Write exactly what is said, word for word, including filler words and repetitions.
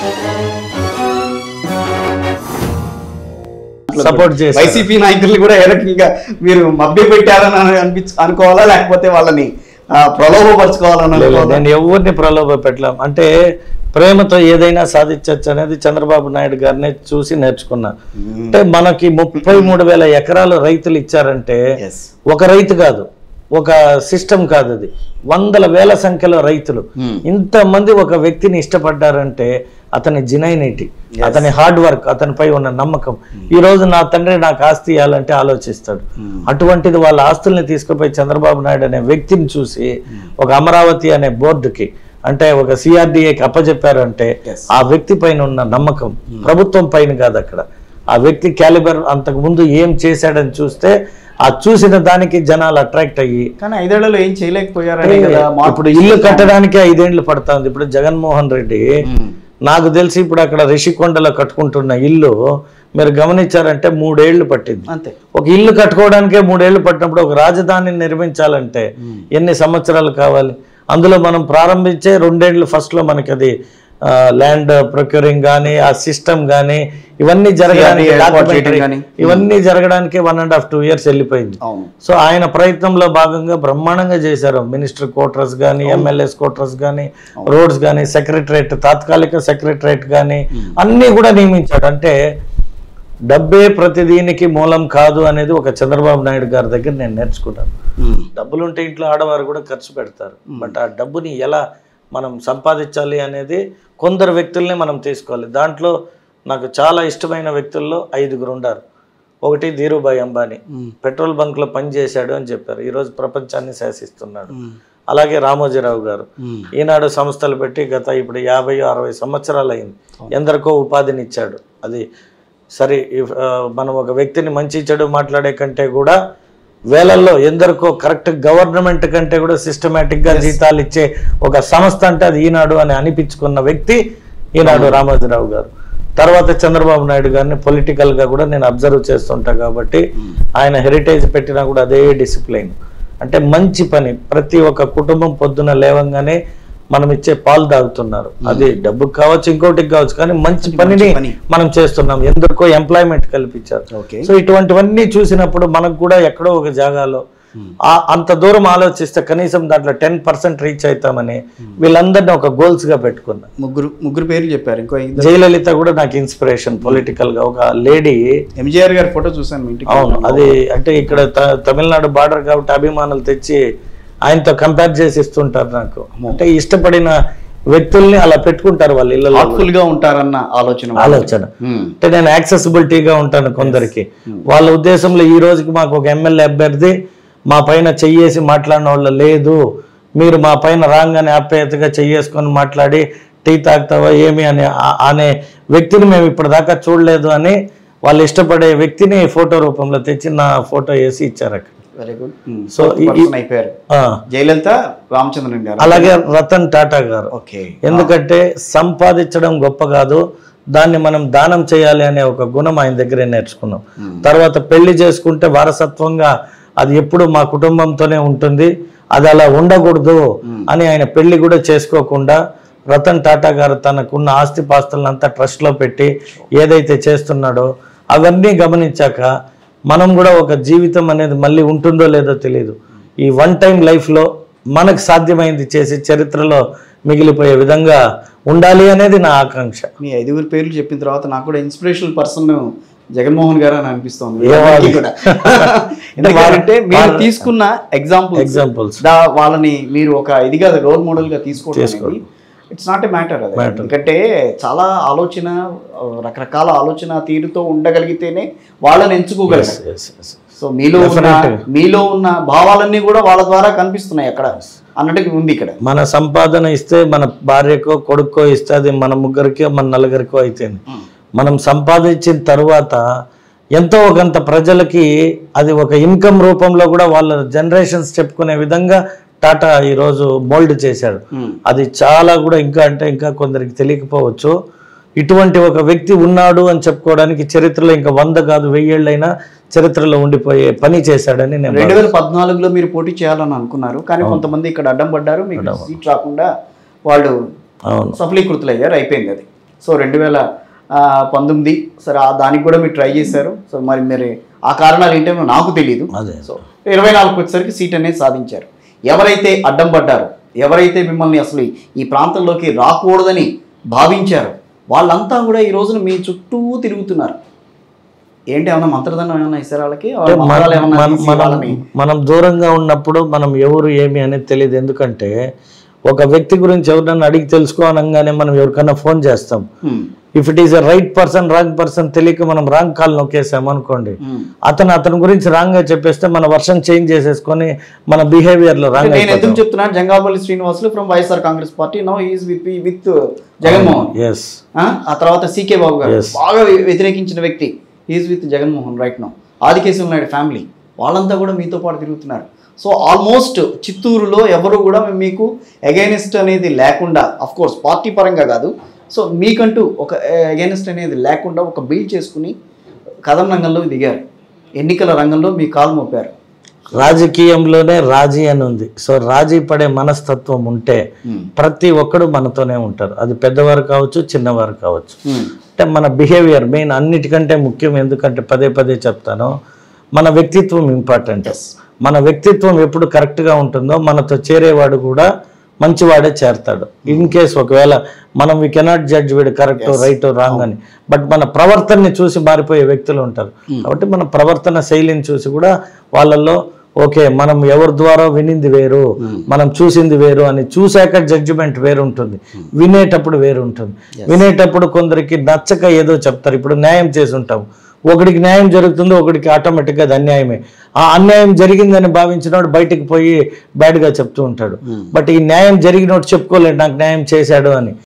Support చేసి YCP నాయకుల్ని కూడా ఏ రకంగా మీరు మభ్య పెట్టారని అనిపించ అనుకోవాలా, లేకపోతే వాళ్ళని ప్రలోభపరచుకోవాలని? నేను ఎవరిని ప్రలోభ పెట్టలేం. అంటే ప్రేమతో ఏదైనా సాధించవచ్చు అనేది చంద్రబాబు నాయుడు గారిని చూసి నేర్చుకున్నా. అంటే మనకి ముప్పై మూడు వేల ఎకరాలు రైతులు ఇచ్చారంటే ఒక రైతు కాదు, ఒక సిస్టమ్ కాదు, అది వందల వేల సంఖ్యలో రైతులు. ఇంతమంది ఒక వ్యక్తిని ఇష్టపడ్డారంటే అతని జినైనిటీ, అతని హార్డ్ వర్క్, అతనిపై ఉన్న నమ్మకం. ఈ రోజు నా తండ్రి నాకు ఆస్తి ఇవ్వాలంటే ఆలోచిస్తాడు. అటువంటిది వాళ్ళ ఆస్తుల్ని తీసుకుపోయి చంద్రబాబు నాయుడు అనే వ్యక్తిని చూసి ఒక అమరావతి అనే బోర్డుకి అంటే ఒక సిఆర్డిఏకి అప్పచెప్పారంటే ఆ వ్యక్తి పైన ఉన్న నమ్మకం ప్రభుత్వం పైన కాదు, అక్కడ ఆ వ్యక్తి క్యాలిబర్ అంతకు ముందు ఏం చేశాడని చూస్తే ఆ చూసిన దానికి జనాలు అట్రాక్ట్ అయ్యి. కానీ ఐదేళ్లలో ఏం చేయలేకపోయారు. ఇప్పుడు ఇల్లు కట్టడానికి ఐదేళ్లు పడుతుంది. ఇప్పుడు జగన్మోహన్ రెడ్డి నాకు తెలిసి ఇప్పుడు అక్కడ రిషికొండలో కట్టుకుంటున్న ఇల్లు మీరు గమనించారంటే మూడేళ్లు పట్టింది. అంతే. ఒక ఇల్లు కట్టుకోవడానికే మూడేళ్లు పట్టినప్పుడు ఒక రాజధానిని నిర్మించాలంటే ఎన్ని సంవత్సరాలు కావాలి? అందులో మనం ప్రారంభించే రెండేళ్లు ఫస్ట్లో మనకి అది ల్యాండ్ ప్రొక్యూరింగ్ కానీ ఆ సిస్టమ్ కానీ ఇవన్నీ జరగడానికి ఇవన్నీ జరగడానికి one and half two years వెళ్ళిపోయింది. సో ఆయన ప్రయత్నంలో భాగంగా బ్రహ్మాండంగా చేశారు. మినిస్టర్ క్వార్టర్స్ కానీ, ఎమ్మెల్యేస్ క్వార్టర్స్ కానీ, రోడ్స్ కానీ, సెక్రటరేట్, తాత్కాలిక సెక్రటరేట్ కానీ అన్నీ కూడా నియమించాడు. అంటే డబ్బే ప్రతిదీనికి మూలం కాదు అనేది ఒక చంద్రబాబు నాయుడు గారి దగ్గర నేను నేర్చుకున్నాను. డబ్బులు ఉంటే ఇంట్లో ఆడవారు కూడా ఖర్చు పెడతారు, బట్ ఆ డబ్బుని ఎలా మనం సంపాదించాలి అనేది కొందరు వ్యక్తుల్ని మనం తీసుకోవాలి. దాంట్లో నాకు చాలా ఇష్టమైన వ్యక్తుల్లో ఐదుగురు ఉన్నారు. ఒకటి ధీరుభాయ్ అంబానీ, పెట్రోల్ బంక్లో పనిచేశాడు అని చెప్పారు, ఈరోజు ప్రపంచాన్ని శాసిస్తున్నాడు. అలాగే రామోజీరావు గారు ఈనాడు సంస్థలు పెట్టి గత ఇప్పుడు యాభై అరవై సంవత్సరాలు అయింది, ఎందరికో ఉపాధిని ఇచ్చాడు. అది సరే, మనం ఒక వ్యక్తిని మంచి చెడు మాట్లాడే కంటే కూడా వేలల్లో ఎందరికో కరెక్ట్ గవర్నమెంట్ కంటే కూడా సిస్టమేటిక్గా జీతాలు ఇచ్చే ఒక సంస్థ అంటే అది ఈనాడు అని అనిపించుకున్న వ్యక్తి ఈనాడు రామోజీరావు గారు. తర్వాత చంద్రబాబు నాయుడు గారిని పొలిటికల్గా కూడా నేను అబ్జర్వ్ చేస్తుంటా కాబట్టి ఆయన హెరిటేజ్ పెట్టినా కూడా అదే డిసిప్లైన్. అంటే మంచి పని, ప్రతి ఒక్క కుటుంబం పొద్దున లేవంగానే మనం ఇచ్చే పాలు తాగుతున్నారు. అది డబ్బుకి కావచ్చు, ఇంకోటికి కావచ్చు, కానీ మంచి పనిని మనం చేస్తున్నాం, ఎందుకో ఎంప్లాయ్మెంట్ కల్పించారు. సో ఇటువంటివన్నీ చూసినప్పుడు మనకు కూడా ఎక్కడో ఒక జాగాలో అంత దూరం ఆలోచిస్తే కనీసం దాంట్లో టెన్ పర్సెంట్ రీచ్ అవుతామని వీళ్ళందరినీ ఒక గోల్స్ గా పెట్టుకున్నా. ముగ్గురు ముగ్గురు పేర్లు చెప్పారు. ఇంకో జయలలిత కూడా నాకు ఇన్స్పిరేషన్ పొలిటికల్ గా. ఒక లేడీ, ఎంజీఆర్ గారి ఫోటో చూసాను. అవును, అది అంటే ఇక్కడ తమిళనాడు బార్డర్ కాబట్టి అభిమానులు తెచ్చి ఆయనతో కంపేర్ చేసి ఇస్తుంటారు నాకు. అంటే ఇష్టపడిన వ్యక్తుల్ని అలా పెట్టుకుంటారు వాళ్ళు ఇళ్ళలో, ఫుల్ గా ఉంటారన్న ఆలోచన ఆలోచన అంటే నేను యాక్సెసిబిలిటీగా ఉంటాను కొందరికి. వాళ్ళ ఉద్దేశంలో ఈ రోజుకి మాకు ఒక ఎమ్మెల్యే అభ్యర్థి మా పైన చెయ్యేసి మాట్లాడిన వాళ్ళు లేదు, మీరు మా పైన రాగానే ఆప్యాయతగా చెయ్యేసుకొని మాట్లాడి టీ తాగుతావా ఏమి అని అనే వ్యక్తిని మేము ఇప్పటిదాకా చూడలేదు అని వాళ్ళు ఇష్టపడే వ్యక్తిని ఫోటో రూపంలో తెచ్చి నా ఫోటో వేసి ఇచ్చారు అక్కడ. Very good. సో అయిపోయారు జయలలిత, రామచంద్రన్ గారు, అలాగే రతన్ టాటా గారు. ఎందుకంటే సంపాదించడం గొప్ప కాదు, దాన్ని మనం దానం చేయాలి అనే ఒక గుణం ఆయన దగ్గరే నేర్చుకున్నాం. తర్వాత పెళ్లి చేసుకుంటే వారసత్వంగా అది ఎప్పుడు మా కుటుంబంతోనే ఉంటుంది, అది అలా ఉండకూడదు అని ఆయన పెళ్లి కూడా చేసుకోకుండా రతన్ టాటా గారు తనకున్న ఆస్తిపాస్తులంతా ట్రస్ట్లో పెట్టి ఏదైతే చేస్తున్నాడో అవన్నీ గమనించాక మనం కూడా ఒక జీవితం అనేది మళ్ళీ ఉంటుందో లేదో తెలియదు, ఈ వన్ టైం లైఫ్లో మనకు సాధ్యమైంది చేసి చరిత్రలో మిగిలిపోయే విధంగా ఉండాలి అనేది నా ఆకాంక్ష. మీ ఐదుగురు పేర్లు చెప్పిన తర్వాత నాకు కూడా ఇన్స్పిరేషనల్ పర్సన్ జగన్మోహన్ గారు అని అనిపిస్తుంది. ఎందుకంటే మీరు తీసుకున్న ఎగ్జాంపుల్ ఎగ్జాంపుల్స్ వాళ్ళని మీరు ఒక ఇదిగా రోల్ మోడల్ గా తీసుకోవడం ఇట్స్ నాట్ ఎ మ్యాటర్. అది ఎందుకంటే చాలా ఆలోచన, రకరకాల ఆలోచన తీరుతో ఉండగలిగితేనే వాళ్ళని ఎంచుకోగలరు. సో మీలో ఉన్న మీలో ఉన్న భావాలన్నీ కూడా వాళ్ళ ద్వారా కనిపిస్తున్నాయి అక్కడ అన్నట్టుగా ఉంది. ఇక్కడ మన సంపాదన ఇస్తే మన భార్యకో కొడుకో ఇస్తే అది మన ముగ్గురికో మన నలుగురికో అయితేంది. మనం సంపాదించిన తర్వాత ఎంతో ఒకంత ప్రజలకి అది ఒక ఇన్కమ్ రూపంలో కూడా వాళ్ళ జనరేషన్స్ చెప్పుకునే విధంగా టాటా ఈరోజు మోల్డ్ చేశాడు. అది చాలా కూడా ఇంకా అంటే ఇంకా కొందరికి తెలియకపోవచ్చు. ఇటువంటి ఒక వ్యక్తి ఉన్నాడు అని చెప్పుకోవడానికి చరిత్రలో ఇంకా వంద కాదు వెయ్యేళ్ళైనా చరిత్రలో ఉండిపోయే పని చేశాడని నేను. రెండు వేల పద్నాలుగులో మీరు పోటీ చేయాలని అనుకున్నారు, కానీ కొంతమంది ఇక్కడ అడ్డం పడ్డారు, మీకు సీట్ రాకుండా వాళ్ళు సఫలీకృతులు అయ్యారు, అయిపోయింది అది. సో రెండు వేల పంతొమ్మిది సరే దానికి కూడా మీరు ట్రై చేశారు. సో మరి మరి ఆ కారణాలు ఏంటో నాకు తెలియదు. సో ఇరవై నాలుగుకి వచ్చేసరికి సీట్ అనేది సాధించారు. ఎవరైతే అడ్డం పడ్డారో, ఎవరైతే మిమ్మల్ని అసలు ఈ ప్రాంతంలోకి రాకూడదని భావించారో వాళ్ళంతా కూడా ఈ రోజున మీ చుట్టూ తిరుగుతున్నారు. ఏంటి ఏమన్నా మంత్రదండం ఏమన్నా ఇస్తారు వాళ్ళకి? మనం దూరంగా ఉన్నప్పుడు మనం ఎవరు ఏమి అనేది తెలియదు. ఎందుకంటే ఒక వ్యక్తి గురించి ఎవరినన్నా అడిగి తెలుసుకోనగానే మనం ఎవరికన్నా ఫోన్ చేస్తాం. If it is a right person wrong person తెలియక మనం రాంగ్ కాల్ నొక్కేసాం అనుకోండి, అతను అతని గురించి రాంగ్ గా చెప్పేస్తే మన వర్షన్ చేంజ్ చేసేసుకొని మన బిహేవియర్ లో రాంగ్. నేను ఎందుకు చెప్తున్నాను, Jangapalli Srinivasulu from YSR Congress party, now he is with with Jaganmohan. Yes. ఆ తర్వాత సీకే బాబు గారు బాగా వ్యతిరేకించిన వ్యక్తి, he is with Jaganmohan right now. Adikesava Naidu family వాళ్ళంతా కూడా మీతో పాటు తిరుగుతున్నారు. సో ఆల్మోస్ట్ చిత్తూరులో ఎవరు కూడా మీకు అగైనిస్ట్ అనేది లేకుండా, అఫ్ కోర్స్ పార్టీ పరంగా కాదు, సో మీకంటూ ఒక అగైనిస్ట్ అనేది లేకుండా ఒక బిల్డ్ చేసుకుని కథం రంగంలో దిగారు. ఎన్నికల రంగంలో మీ కాలు మోపారు. రాజకీయంలోనే రాజీ అని ఉంది. సో రాజీ పడే మనస్తత్వం ఉంటే ప్రతి ఒక్కడు మనతోనే ఉంటారు. అది పెద్దవారు కావచ్చు, చిన్నవారు కావచ్చు. అంటే మన బిహేవియర్ మెయిన్ అన్నిటికంటే ముఖ్యం. ఎందుకంటే పదే పదే చెప్తాను, మన వ్యక్తిత్వం ఇంపార్టెంట్. మన వ్యక్తిత్వం ఎప్పుడు కరెక్ట్గా ఉంటుందో మనతో చేరేవాడు కూడా మంచివాడే చేరతాడు. ఇన్ కేస్ ఒకవేళ మనం వీ కెనాట్ జడ్జ్ వీడు కరెక్ట్ రైట్ రాంగ్ అని, బట్ మన ప్రవర్తనని చూసి మారిపోయే వ్యక్తులు ఉంటారు. కాబట్టి మన ప్రవర్తన శైలిని చూసి కూడా వాళ్ళల్లో ఓకే మనం ఎవరి ద్వారా వినింది వేరు, మనం చూసింది వేరు అని చూశాక జడ్జిమెంట్ వేరు ఉంటుంది, వినేటప్పుడు వేరు ఉంటుంది. వినేటప్పుడు కొందరికి నచ్చక ఏదో చెప్తారు. ఇప్పుడు న్యాయం చేసి ఉంటాం, ఒకడికి న్యాయం జరుగుతుందో ఒకడికి ఆటోమేటిక్గా అది అన్యాయమే. ఆ అన్యాయం జరిగిందని భావించినోడు బయటికి పోయి బ్యాడ్గా చెప్తూ ఉంటాడు. బట్ ఈ న్యాయం జరిగినోడు చెప్పుకోలేడు నాకు న్యాయం చేశాడు అని.